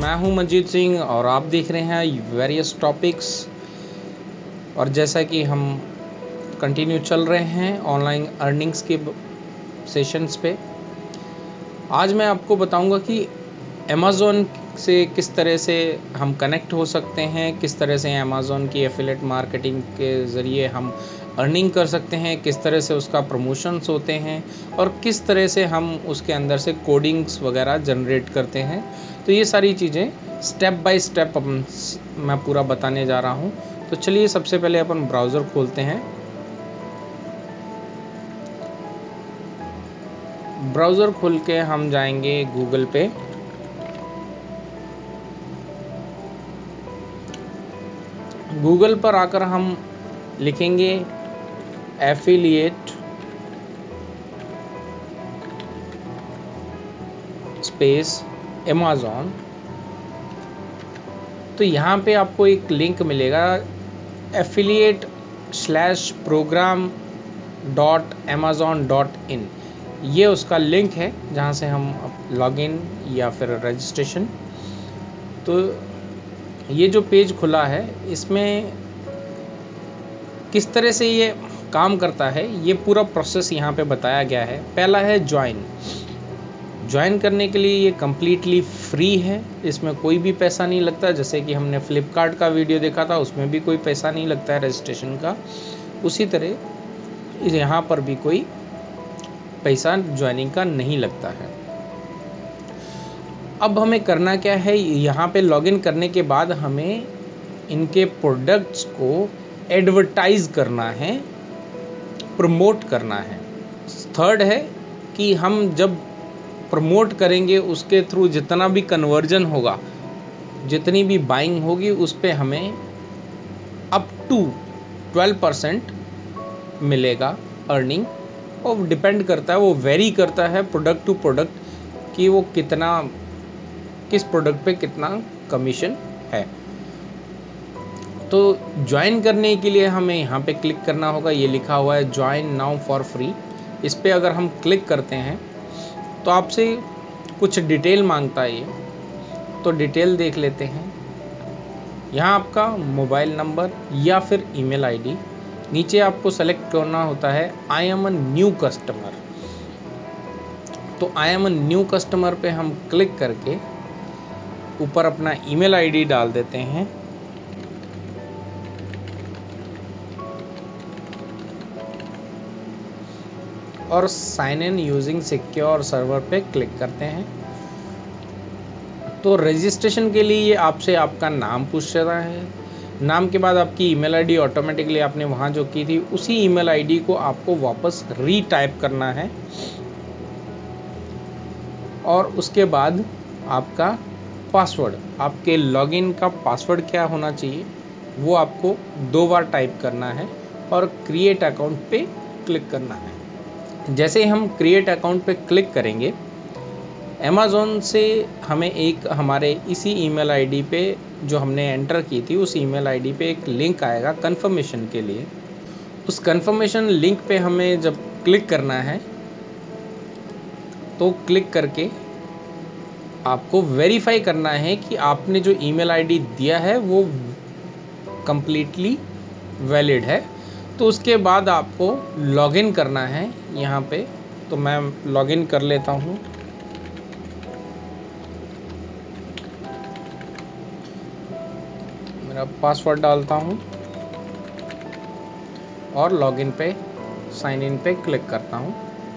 मैं हूं मंजीत सिंह और आप देख रहे हैं वेरियस टॉपिक्स। और जैसा कि हम कंटिन्यू चल रहे हैं ऑनलाइन अर्निंग्स के सेशंस पे, आज मैं आपको बताऊंगा कि अमेज़ॉन से किस तरह से हम कनेक्ट हो सकते हैं, किस तरह से अमेज़ॉन की एफिलिएट मार्केटिंग के ज़रिए हम अर्निंग कर सकते हैं, किस तरह से उसका प्रमोशंस होते हैं और किस तरह से हम उसके अंदर से कोडिंग्स वगैरह जनरेट करते हैं। तो ये सारी चीज़ें स्टेप बाय स्टेप मैं पूरा बताने जा रहा हूँ। तो चलिए सबसे पहले अपन ब्राउज़र खोलते हैं। ब्राउज़र खोल के हम जाएंगे गूगल पे। गूगल पर आकर हम लिखेंगे एफिलिएट स्पेस अमेज़ॉन। तो यहाँ पे आपको एक लिंक मिलेगा affiliate/program.amazon.in। ये उसका लिंक है जहाँ से हम लॉगिन या फिर रजिस्ट्रेशन। तो ये जो पेज खुला है इसमें किस तरह से ये काम करता है, ये पूरा प्रोसेस यहाँ पे बताया गया है। पहला है ज्वाइन करने के लिए ये कम्प्लीटली फ्री है, इसमें कोई भी पैसा नहीं लगता। जैसे कि हमने फ्लिपकार्ट का वीडियो देखा था, उसमें भी कोई पैसा नहीं लगता है रजिस्ट्रेशन का, उसी तरह यहाँ पर भी कोई पैसा ज्वाइनिंग का नहीं लगता है। अब हमें करना क्या है, यहाँ पे लॉगिन करने के बाद हमें इनके प्रोडक्ट्स को एडवर्टाइज करना है, प्रमोट करना है। थर्ड है कि हम जब प्रमोट करेंगे उसके थ्रू जितना भी कन्वर्जन होगा, जितनी भी बाइंग होगी, उस पे हमें अप टू 12% मिलेगा अर्निंग। और डिपेंड करता है, वो वेरी करता है प्रोडक्ट टू प्रोडक्ट कि वो किस प्रोडक्ट पे कितना कमीशन है। तो ज्वाइन करने के लिए हमें यहाँ पे क्लिक करना होगा। ये लिखा हुआ है ज्वाइन नाउ फॉर फ्री। इस पे अगर हम क्लिक करते हैं तो आपसे कुछ डिटेल मांगता है ये, तो डिटेल देख लेते हैं। यहाँ आपका मोबाइल नंबर या फिर ईमेल आईडी, नीचे आपको सेलेक्ट करना होता है I am a new customer. तो I am a new customer पे हम क्लिक करके ऊपर अपना ईमेल आईडी डाल देते हैं। और sign in using secure server पे क्लिक करते हैं। तो रजिस्ट्रेशन के लिए ये आपसे आपका नाम पूछ रहा है। नाम के बाद आपकी ईमेल आईडी ऑटोमेटिकली आपने वहाँ जो की थी उसी ईमेल आईडी को आपको वापस रीटाइप करना है। और उसके बाद आपका पासवर्ड, आपके लॉगिन का पासवर्ड क्या होना चाहिए वो आपको 2 बार टाइप करना है और क्रिएट अकाउंट पे क्लिक करना है। जैसे हम क्रिएट अकाउंट पे क्लिक करेंगे, अमेज़ॉन से हमें एक हमारे इसी ईमेल आईडी पे जो हमने एंटर की थी उस ईमेल आईडी पे एक लिंक आएगा कंफर्मेशन के लिए। उस कंफर्मेशन लिंक पे हमें जब क्लिक करना है तो क्लिक करके आपको वेरीफाई करना है कि आपने जो ईमेल आईडी दिया है वो कंप्लीटली वैलिड है। तो उसके बाद आपको लॉगिन करना है यहाँ पे। तो मैं लॉगिन कर लेता हूँ। मेरा पासवर्ड डालता हूँ और लॉगिन पे साइन इन पे क्लिक करता हूँ।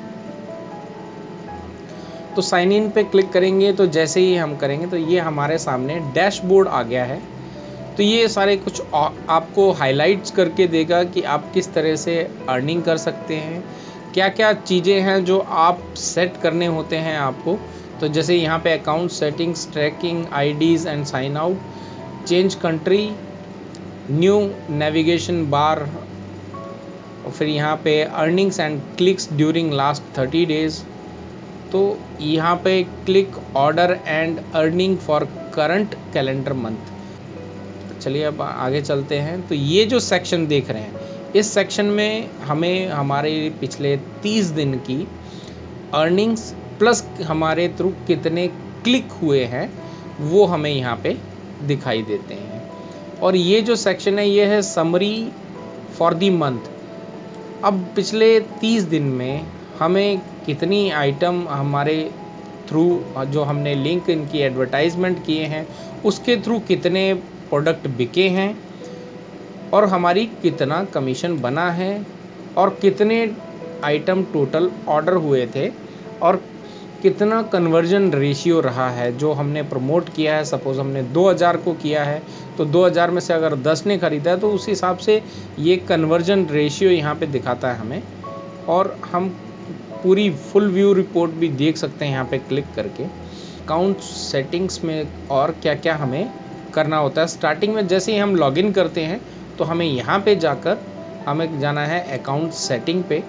तो साइन इन पे क्लिक करेंगे तो जैसे ही हम करेंगे तो ये हमारे सामने डैशबोर्ड आ गया है। तो ये सारे कुछ आपको हाइलाइट्स करके देगा कि आप किस तरह से अर्निंग कर सकते हैं, क्या क्या चीज़ें हैं जो आप सेट करने होते हैं आपको। तो जैसे यहाँ पे account settings, tracking, IDs and sign out, change country, new navigation bar, और फिर यहाँ पे earnings and clicks during last 30 days. तो यहाँ पे click order and earning for current calendar month. चलिए अब आगे चलते हैं। तो ये जो सेक्शन देख रहे हैं, इस सेक्शन में हमें हमारे पिछले 30 दिन की अर्निंग्स प्लस हमारे थ्रू कितने क्लिक हुए हैं वो हमें यहाँ पे दिखाई देते हैं। और ये जो सेक्शन है ये है समरी फॉर द मंथ। अब पिछले 30 दिन में हमें कितनी आइटम हमारे थ्रू जो हमने लिंक इनकी एडवर्टाइजमेंट किए हैं उसके थ्रू कितने प्रोडक्ट बिके हैं और हमारी कितना कमीशन बना है और कितने आइटम टोटल ऑर्डर हुए थे और कितना कन्वर्जन रेशियो रहा है जो हमने प्रमोट किया है। सपोज़ हमने 2000 को किया है तो 2000 में से अगर 10 ने ख़रीदा है तो उस हिसाब से ये कन्वर्जन रेशियो यहाँ पे दिखाता है हमें। और हम पूरी फुल व्यू रिपोर्ट भी देख सकते हैं यहाँ पे क्लिक करके। अकाउंट सेटिंग्स में और क्या क्या हमें करना होता है। स्टार्टिंग में जैसे ही हम लॉगिन करते हैं तो हमें यहाँ पे जाकर हमें जाना है अकाउंट सेटिंग पे।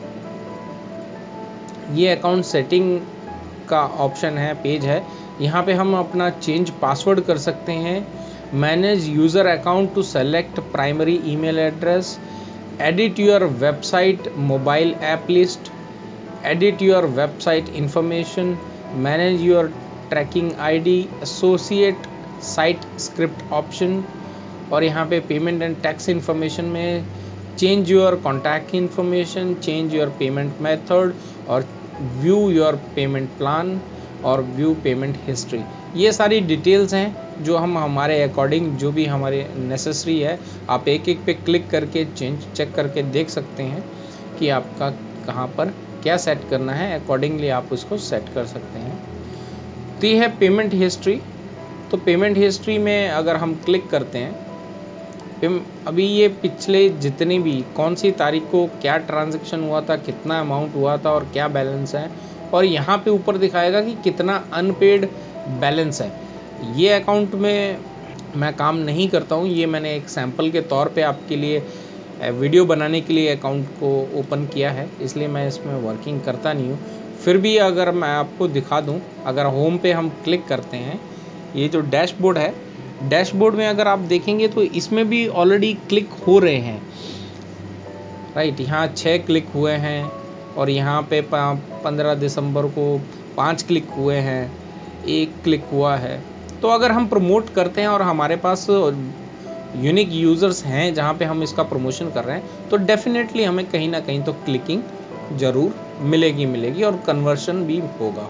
ये अकाउंट सेटिंग का ऑप्शन है, पेज है। यहाँ पे हम अपना चेंज पासवर्ड कर सकते हैं। Manage user account to select primary email address, edit your website mobile app list, edit your website information, manage your tracking ID, associate site script option. और यहाँ पे पेमेंट एंड टैक्स इन्फॉर्मेशन में change your contact information, change your payment method और view your payment plan और view payment history. ये सारी details हैं जो हम हमारे अकॉर्डिंग जो भी हमारे नेसेसरी है आप एक एक पे क्लिक करके चेंज चेक करके देख सकते हैं कि आपका कहाँ पर क्या सेट करना है। अकॉर्डिंगली आप उसको सेट कर सकते हैं। तो ये है पेमेंट हिस्ट्री। तो पेमेंट हिस्ट्री में अगर हम क्लिक करते हैं अभी ये पिछले जितने भी कौन सी तारीख को क्या ट्रांजैक्शन हुआ था, कितना अमाउंट हुआ था और क्या बैलेंस है, और यहाँ पे ऊपर दिखाएगा कि कितना अनपेड बैलेंस है। ये अकाउंट में मैं काम नहीं करता हूँ, ये मैंने एक सैम्पल के तौर पे आपके लिए वीडियो बनाने के लिए अकाउंट को ओपन किया है, इसलिए मैं इसमें वर्किंग करता नहीं हूँ। फिर भी अगर मैं आपको दिखा दूँ, अगर होम पे हम क्लिक करते हैं, ये जो डैशबोर्ड है, डैशबोर्ड में अगर आप देखेंगे तो इसमें भी ऑलरेडी क्लिक हो रहे हैं, राइट। यहाँ 6 क्लिक हुए हैं और यहाँ पे 15 दिसंबर को 5 क्लिक हुए हैं, 1 क्लिक हुआ है। तो अगर हम प्रमोट करते हैं और हमारे पास यूनिक यूज़र्स हैं जहाँ पे हम इसका प्रमोशन कर रहे हैं तो डेफिनेटली हमें कहीं ना कहीं तो क्लिकिंग ज़रूर मिलेगी और कन्वर्शन भी होगा।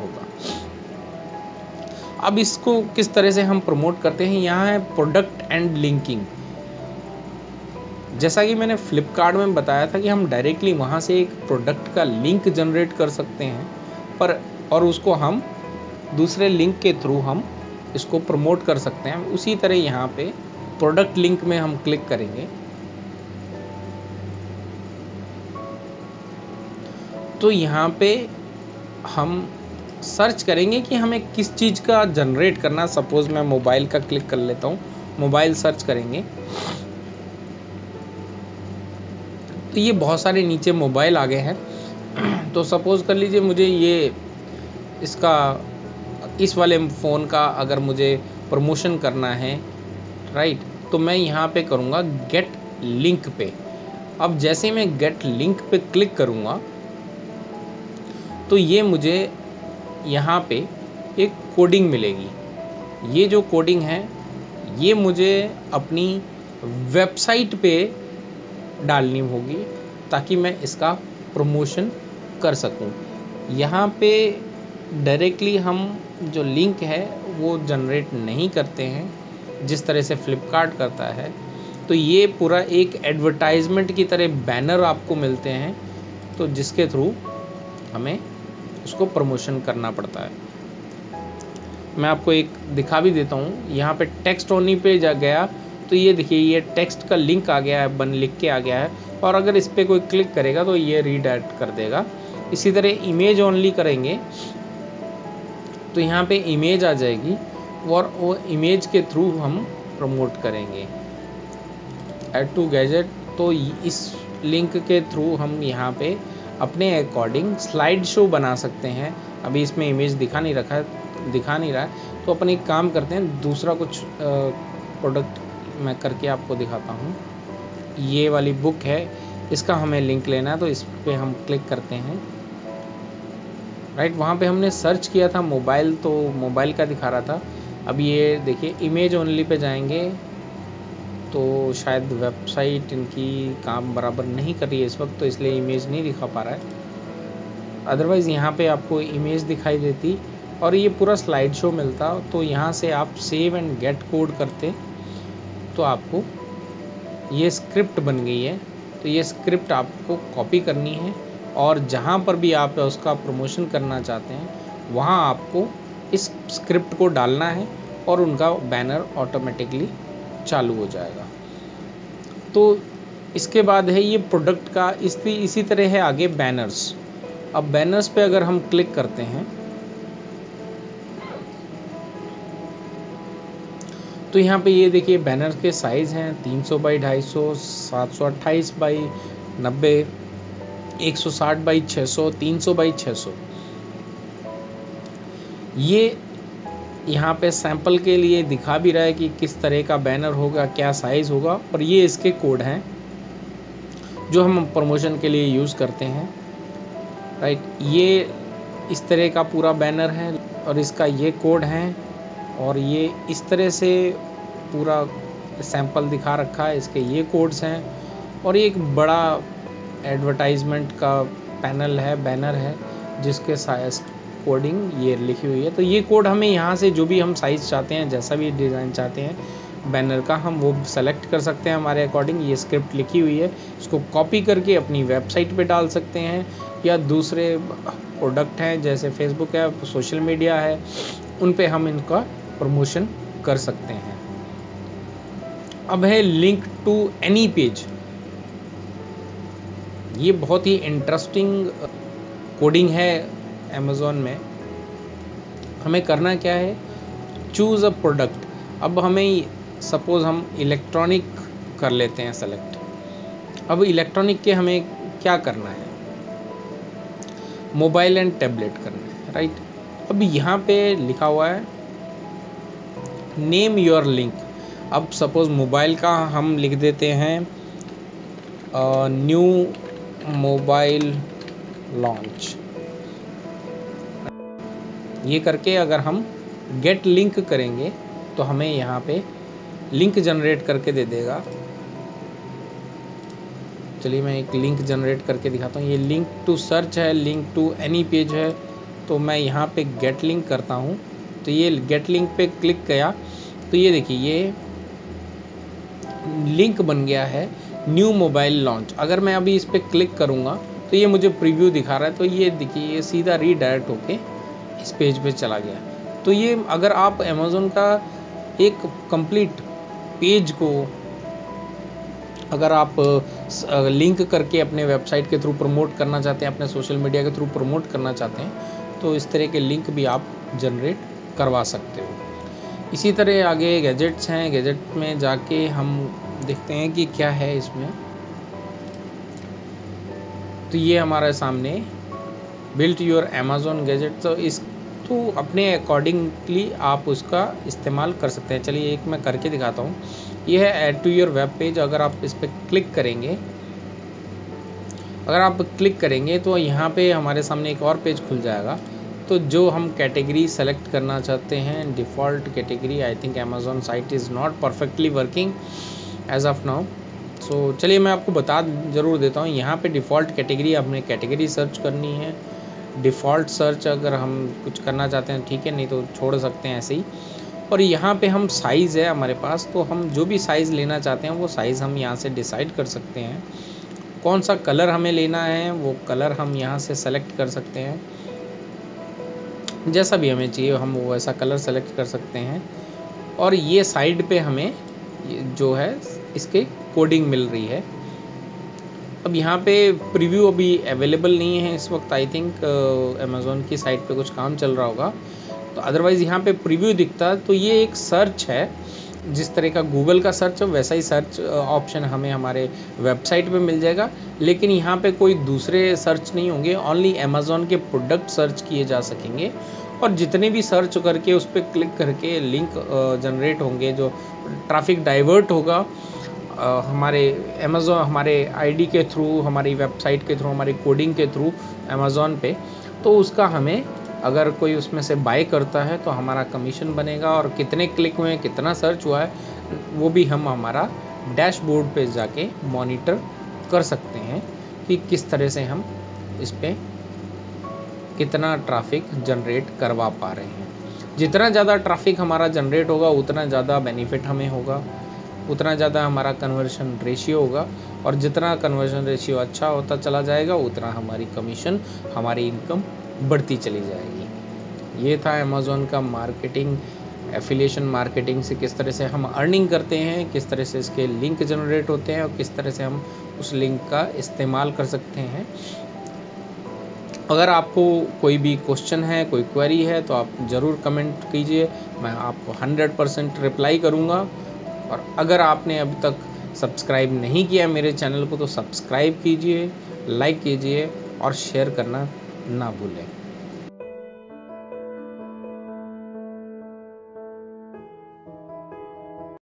अब इसको किस तरह से हम प्रमोट करते हैं, यहाँ है प्रोडक्ट एंड लिंकिंग। जैसा कि मैंने फ्लिपकार्ट में बताया था कि हम डायरेक्टली वहाँ से एक प्रोडक्ट का लिंक जनरेट कर सकते हैं और उसको हम दूसरे लिंक के थ्रू हम इसको प्रमोट कर सकते हैं। उसी तरह यहाँ पे प्रोडक्ट लिंक में हम क्लिक करेंगे तो यहाँ पे हम सर्च करेंगे कि हमें किस चीज़ का जनरेट करना। सपोज़ मैं मोबाइल का क्लिक कर लेता हूँ, मोबाइल सर्च करेंगे तो ये बहुत सारे नीचे मोबाइल आ गए हैं। तो सपोज़ कर लीजिए मुझे ये इस वाले फ़ोन का अगर मुझे प्रमोशन करना है, राइट, तो मैं यहाँ पे करूँगा गेट लिंक पे। अब जैसे मैं गेट लिंक पे क्लिक करूँगा तो ये मुझे यहाँ पे एक कोडिंग मिलेगी। ये जो कोडिंग है ये मुझे अपनी वेबसाइट पे डालनी होगी ताकि मैं इसका प्रमोशन कर सकूं। यहाँ पे डायरेक्टली हम जो लिंक है वो जनरेट नहीं करते हैं जिस तरह से फ्लिपकार्ट करता है। तो ये पूरा एक एडवर्टाइजमेंट की तरह बैनर आपको मिलते हैं तो जिसके थ्रू हमें उसको प्रमोशन करना पड़ता है। मैं आपको एक दिखा भी देता हूँ। यहाँ पे टेक्स्ट ओनली पे गया तो ये देखिए ये टेक्स्ट का लिंक आ गया है, लिख के आ गया है। और अगर इस पर कोई क्लिक करेगा तो ये रीडायरेक्ट कर देगा। इसी तरह इमेज ओनली करेंगे तो यहाँ पे इमेज आ जाएगी और वो इमेज के थ्रू हम प्रमोट करेंगे। ऐड टू गैजेट, तो इस लिंक के थ्रू हम यहाँ पे अपने अकॉर्डिंग स्लाइड शो बना सकते हैं। अभी इसमें इमेज दिखा नहीं रहा है तो अपन एक काम करते हैं, दूसरा कुछ प्रोडक्ट मैं करके आपको दिखाता हूँ। ये वाली बुक है, इसका हमें लिंक लेना है तो इस पे हम क्लिक करते हैं, राइट। वहाँ पे हमने सर्च किया था मोबाइल, तो मोबाइल का दिखा रहा था। अब ये देखिए इमेज ओनली पे जाएंगे तो शायद वेबसाइट इनकी काम बराबर नहीं कर रही है इस वक्त, तो इसलिए इमेज नहीं दिखा पा रहा है। अदरवाइज़ यहाँ पे आपको इमेज दिखाई देती और ये पूरा स्लाइड शो मिलता। तो यहाँ से आप सेव एंड गेट कोड करते तो आपको ये स्क्रिप्ट बन गई है। तो ये स्क्रिप्ट आपको कॉपी करनी है और जहाँ पर भी आप उसका प्रमोशन करना चाहते हैं वहाँ आपको इस स्क्रिप्ट को डालना है और उनका बैनर ऑटोमेटिकली चालू हो जाएगा। तो इसके बाद है ये प्रोडक्ट का, इसी तरह है आगे बैनर्स। अब बैनर्स पे अगर हम क्लिक करते हैं तो यहाँ पे ये देखिए बैनर के साइज़ हैं 300 बाई 250, 728 बाई 90, 160 बाई 600, 300 बाई 600। ये यहाँ पे सैंपल के लिए दिखा भी रहा है कि किस तरह का बैनर होगा, क्या साइज़ होगा, और ये इसके कोड हैं जो हम प्रमोशन के लिए यूज़ करते हैं, राइट। ये इस तरह का पूरा बैनर है और इसका ये कोड है और ये इस तरह से पूरा सैंपल दिखा रखा है, इसके ये कोड्स हैं और ये एक बड़ा एडवर्टाइजमेंट का पैनल है, बैनर है जिसके साइज कोडिंग ये लिखी हुई है। तो ये कोड हमें यहाँ से जो भी हम साइज़ चाहते हैं, जैसा भी डिज़ाइन चाहते हैं बैनर का, हम वो सेलेक्ट कर सकते हैं हमारे अकॉर्डिंग। ये स्क्रिप्ट लिखी हुई है, इसको कॉपी करके अपनी वेबसाइट पे डाल सकते हैं या दूसरे प्रोडक्ट हैं जैसे फेसबुक है, सोशल मीडिया है, उन पे हम इनका प्रमोशन कर सकते हैं। अब है लिंक टू एनी पेज। ये बहुत ही इंटरेस्टिंग कोडिंग है अमेज़ॉन में। हमें करना क्या है, चूज़ अ प्रोडक्ट। अब हमें सपोज़ हम इलेक्ट्रॉनिक कर लेते हैं सेलेक्ट। अब इलेक्ट्रॉनिक के हमें क्या करना है, मोबाइल एंड टैबलेट करना है, राइट। अब यहाँ पे लिखा हुआ है नेम योर लिंक। अब सपोज़ मोबाइल का हम लिख देते हैं न्यू मोबाइल लॉन्च। ये करके अगर हम गेट लिंक करेंगे तो हमें यहाँ पे लिंक जनरेट करके दे देगा। चलिए मैं एक लिंक जनरेट करके दिखाता हूँ। ये लिंक टू सर्च है, लिंक टू एनी पेज है। तो मैं यहाँ पे गेट लिंक करता हूँ। तो ये गेट लिंक पे क्लिक किया तो ये देखिए ये लिंक बन गया है न्यू मोबाइल लॉन्च। अगर मैं अभी इस पर क्लिक करूँगा तो ये मुझे प्रीव्यू दिखा रहा है। तो ये देखिए ये सीधा रीडायरेक्ट होके इस पेज पे चला गया। तो ये अगर आप अमेज़ॉन का एक कंप्लीट पेज को अगर आप लिंक करके अपने वेबसाइट के थ्रू प्रमोट करना चाहते हैं, अपने सोशल मीडिया के थ्रू प्रमोट करना चाहते हैं, तो इस तरह के लिंक भी आप जनरेट करवा सकते हो। इसी तरह आगे गैजेट्स हैं। गैजेट में जाके हम देखते हैं कि क्या है इसमें। तो ये हमारे सामने बिल्ट योर अमेज़ॉन गैजेट। तो अपने अकॉर्डिंगली आप उसका इस्तेमाल कर सकते हैं। चलिए एक मैं करके दिखाता हूँ। ये है add to your web page. अगर आप इस पर क्लिक करेंगे तो यहाँ पे हमारे सामने एक और पेज खुल जाएगा। तो जो हम कैटेगरी सेलेक्ट करना चाहते हैं, default category, I think Amazon site is not perfectly working as of now. So चलिए मैं आपको बता ज़रूर देता हूँ। यहाँ पे डिफ़ॉल्ट कैटेगरी, हमें कैटेगरी सर्च करनी है। डिफ़ॉल्ट सर्च अगर हम कुछ करना चाहते हैं ठीक है, नहीं तो छोड़ सकते हैं ऐसे ही। और यहाँ पे हम साइज़ है हमारे पास, तो हम जो भी साइज़ लेना चाहते हैं वो साइज़ हम यहाँ से डिसाइड कर सकते हैं। कौन सा कलर हमें लेना है वो कलर हम यहाँ से सेलेक्ट कर सकते हैं। जैसा भी हमें चाहिए हम वो ऐसा कलर सेलेक्ट कर सकते हैं। और ये साइड पे हमें जो है इसके कोडिंग मिल रही है। अब यहाँ पे प्रीव्यू अभी अवेलेबल नहीं है इस वक्त। आई थिंक अमेज़ॉन की साइट पे कुछ काम चल रहा होगा, तो अदरवाइज़ यहाँ पे प्रीव्यू दिखता है। तो ये एक सर्च है, जिस तरह का गूगल का सर्च है वैसा ही सर्च ऑप्शन हमें हमारे वेबसाइट पे मिल जाएगा। लेकिन यहाँ पे कोई दूसरे सर्च नहीं होंगे, ओनली अमेज़ॉन के प्रोडक्ट सर्च किए जा सकेंगे। और जितने भी सर्च करके उस पर क्लिक करके लिंक जनरेट होंगे, जो ट्रैफिक डाइवर्ट होगा हमारे अमेज़ॉन, हमारे आईडी के थ्रू, हमारी वेबसाइट के थ्रू, हमारी कोडिंग के थ्रू अमेज़ॉन पे, तो उसका हमें अगर कोई उसमें से बाय करता है तो हमारा कमीशन बनेगा, और कितने क्लिक हुए, कितना सर्च हुआ है, वो भी हम हमारा डैशबोर्ड पे जाके मॉनिटर कर सकते हैं कि किस तरह से हम इस पे कितना ट्रैफिक जनरेट करवा पा रहे हैं। जितना ज़्यादा ट्रैफिक हमारा जनरेट होगा उतना ज़्यादा बेनिफिट हमें होगा, उतना ज़्यादा हमारा कन्वर्जन रेशियो होगा, और जितना कन्वर्जन रेशियो अच्छा होता चला जाएगा उतना हमारी कमीशन, हमारी इनकम बढ़ती चली जाएगी। ये था अमेज़ॉन का मार्केटिंग, एफिलिएशन मार्केटिंग से किस तरह से हम अर्निंग करते हैं, किस तरह से इसके लिंक जनरेट होते हैं और किस तरह से हम उस लिंक का इस्तेमाल कर सकते हैं। अगर आपको कोई भी क्वेश्चन है, कोई क्वेरी है, तो आप ज़रूर कमेंट कीजिए, मैं आपको 100% रिप्लाई करूँगा। और अगर आपने अभी तक सब्सक्राइब नहीं किया मेरे चैनल को तो सब्सक्राइब कीजिए, लाइक कीजिए और शेयर करना ना भूलें।